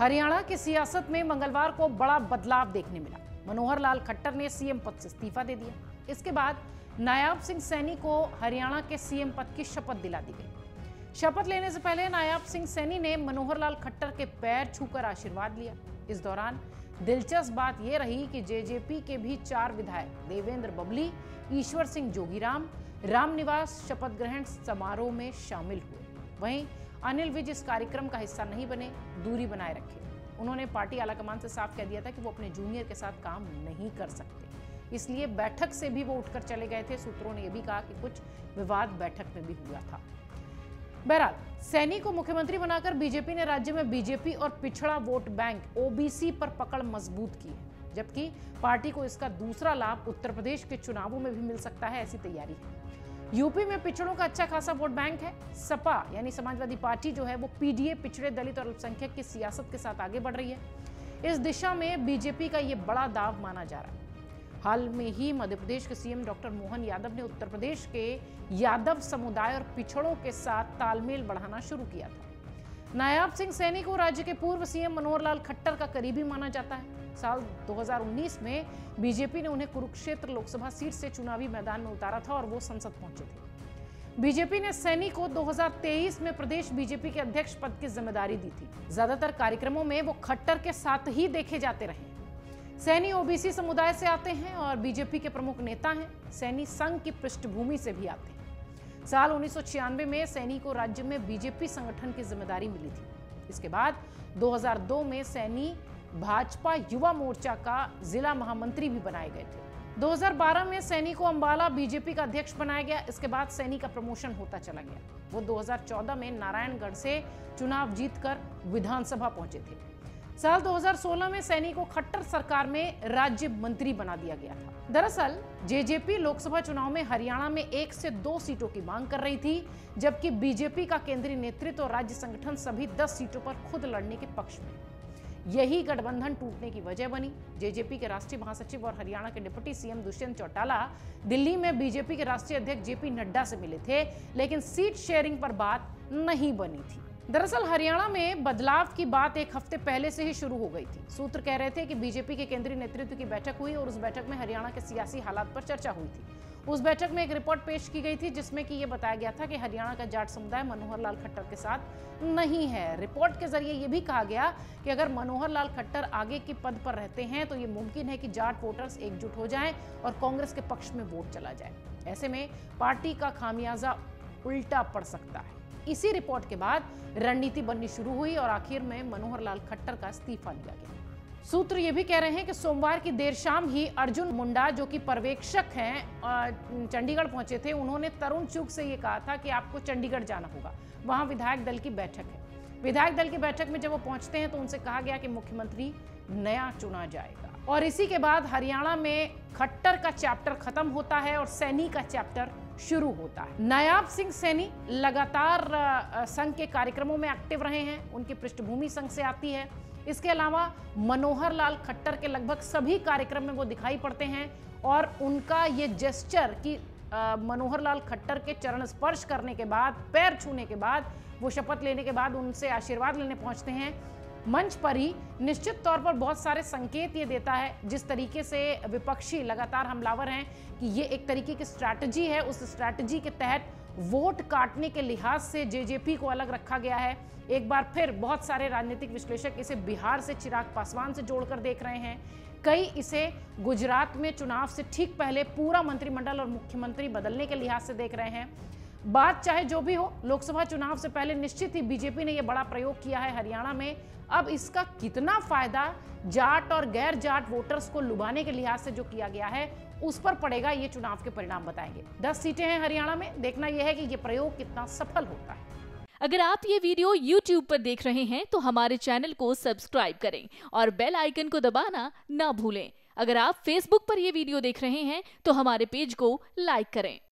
हरियाणा की सियासत में मंगलवार को बड़ा बदलाव देखने मिला। मनोहर लाल खट्टर ने सीएम पद से इस्तीफा दे दिया। इसके बाद नायाब सिंह सैनी को हरियाणा के सीएम पद की शपथ दिला दी गई। शपथ लेने से पहले नायाब सिंह सैनी ने मनोहर लाल खट्टर के पैर छूकर आशीर्वाद लिया। इस दौरान दिलचस्प बात यह रही कि जेजेपी के भी 4 विधायक देवेंद्र बबली, ईश्वर सिंह जोगीराम, रामनिवास शपथ ग्रहण समारोह में शामिल हुए। वहीं अनिल विज इस कार्यक्रम का हिस्सा नहीं बने, दूरी बनाए रखे। उन्होंने पार्टी आलाकमान से साफ कह दिया था कि वो अपने जूनियर के साथ काम नहीं कर सकते, इसलिए बैठक से भी वो उठकर चले गए थे। सूत्रों ने यह भी कहा कि कुछ विवाद बैठक में भी हुआ था। बहरहाल सैनी को मुख्यमंत्री बनाकर बीजेपी ने राज्य में बीजेपी और पिछड़ा वोट बैंक ओबीसी पर पकड़ मजबूत की है, जबकि पार्टी को इसका दूसरा लाभ उत्तर प्रदेश के चुनावों में भी मिल सकता है, ऐसी तैयारी है। यूपी में पिछड़ों का अच्छा खासा वोट बैंक है। सपा यानी समाजवादी पार्टी जो है वो पीडीए, पिछड़े, दलित और अल्पसंख्यक की सियासत के साथ आगे बढ़ रही है। इस दिशा में बीजेपी का ये बड़ा दाव माना जा रहा है। हाल में ही मध्य प्रदेश के सीएम डॉक्टर मोहन यादव ने उत्तर प्रदेश के यादव समुदाय और पिछड़ों के साथ तालमेल बढ़ाना शुरू किया था। नायाब सिंह सैनी को राज्य के पूर्व सीएम मनोहर लाल खट्टर का करीबी माना जाता है। साल 2019 में बीजेपी ने उन्हें कुरुक्षेत्र लोकसभा सीट से चुनावी मैदान में उतारा था और वो संसद पहुंचे थे। बीजेपी ने सैनी को 2023 में प्रदेश बीजेपी के अध्यक्ष पद की जिम्मेदारी दी थी। ज्यादातर कार्यक्रमों में वो खट्टर के साथ ही देखे जाते रहे। सैनी ओबीसी समुदाय से आते हैं और बीजेपी के प्रमुख नेता हैं। सैनी संघ की पृष्ठभूमि से भी आते हैं। साल 1996 में सैनी को राज्य में बीजेपी संगठन की जिम्मेदारी मिली थी। इसके बाद 2002 में सैनी भाजपा युवा मोर्चा का जिला महामंत्री भी बनाए गए थे। 2012 में सैनी को अंबाला बीजेपी का अध्यक्ष बनाया गया। इसके बाद सैनी का प्रमोशन होता चला गया। वो 2014 में नारायणगढ़ से चुनाव जीतकर विधानसभा पहुंचे थे। साल 2016 में सैनी को खट्टर सरकार में राज्य मंत्री बना दिया गया था। दरअसल जेजेपी लोकसभा चुनाव में हरियाणा में 1 से 2 सीटों की मांग कर रही थी, जबकि बीजेपी का केंद्रीय नेतृत्व और राज्य संगठन सभी 10 सीटों पर खुद लड़ने के पक्ष में। यही गठबंधन टूटने की वजह बनी। जेजेपी के राष्ट्रीय महासचिव और हरियाणा के डिप्टी सीएम दुष्यंत चौटाला दिल्ली में बीजेपी के राष्ट्रीय अध्यक्ष जेपी नड्डा से मिले थे, लेकिन सीट शेयरिंग पर बात नहीं बनी थी। दरअसल हरियाणा में बदलाव की बात 1 हफ्ते पहले से ही शुरू हो गई थी। सूत्र कह रहे थे कि बीजेपी के केंद्रीय नेतृत्व की बैठक हुई और उस बैठक में हरियाणा के सियासी हालात पर चर्चा हुई थी। उस बैठक में एक रिपोर्ट पेश की गई थी जिसमें कि ये बताया गया था कि हरियाणा का जाट समुदाय मनोहर लाल खट्टर के साथ नहीं है। रिपोर्ट के जरिए ये भी कहा गया कि अगर मनोहर लाल खट्टर आगे के पद पर रहते हैं तो ये मुमकिन है कि जाट वोटर्स एकजुट हो जाएं और कांग्रेस के पक्ष में वोट चला जाए। ऐसे में पार्टी का खामियाजा उल्टा पड़ सकता है। इसी रिपोर्ट के बाद रणनीति बननी शुरू हुई और आखिर में मनोहर लाल खट्टर का इस्तीफा लिया गया। सूत्र ये भी कह रहे हैं कि सोमवार की देर शाम ही अर्जुन मुंडा, जो कि पर्यवेक्षक हैं, चंडीगढ़ पहुंचे थे। उन्होंने तरुण चुग से ये कहा था कि आपको चंडीगढ़ जाना होगा, वहां विधायक दल की बैठक है। विधायक दल की बैठक में जब वो पहुंचते हैं तो उनसे कहा गया कि मुख्यमंत्री नया चुना जाएगा। और इसी के बाद हरियाणा में खट्टर का चैप्टर खत्म होता है और सैनी का चैप्टर शुरू होता है। नायाब सिंह सैनी लगातार संघ के कार्यक्रमों में एक्टिव रहे हैं। उनकी पृष्ठभूमि संघ से आती है। इसके अलावा मनोहर लाल खट्टर के लगभग सभी कार्यक्रम में वो दिखाई पड़ते हैं और उनका ये जेस्चर कि मनोहर लाल खट्टर के चरण स्पर्श करने के बाद, पैर छूने के बाद, वो शपथ लेने के बाद उनसे आशीर्वाद लेने पहुंचते हैं मंच पर ही, निश्चित तौर पर बहुत सारे संकेत ये देता है। जिस तरीके से विपक्षी लगातार हमलावर हैं कि ये एक तरीके की स्ट्रैटेजी है। उस स्ट्रैटेजी के तहत वोट काटने के लिहाज से जेजेपी को अलग रखा गया है। एक बार फिर बहुत सारे राजनीतिक विश्लेषक इसे बिहार से चिराग पासवान से जोड़कर देख रहे हैं। कई इसे गुजरात में चुनाव से ठीक पहले पूरा मंत्रिमंडल और मुख्यमंत्री बदलने के लिहाज से देख रहे हैं। बात चाहे जो भी हो, लोकसभा चुनाव से पहले निश्चित ही बीजेपी ने यह बड़ा प्रयोग किया है हरियाणा में। अब इसका कितना फायदा जाट और गैर जाट वोटर्स को लुभाने के लिहाज से जो किया गया है उस पर पड़ेगा, ये चुनाव के परिणाम बताएंगे। 10 सीटें हैं हरियाणा में। देखना यह है कि ये प्रयोग कितना सफल होता है। अगर आप ये वीडियो YouTube पर देख रहे हैं तो हमारे चैनल को सब्सक्राइब करें और बेल आइकन को दबाना ना भूलें। अगर आप Facebook पर ये वीडियो देख रहे हैं तो हमारे पेज को लाइक करें।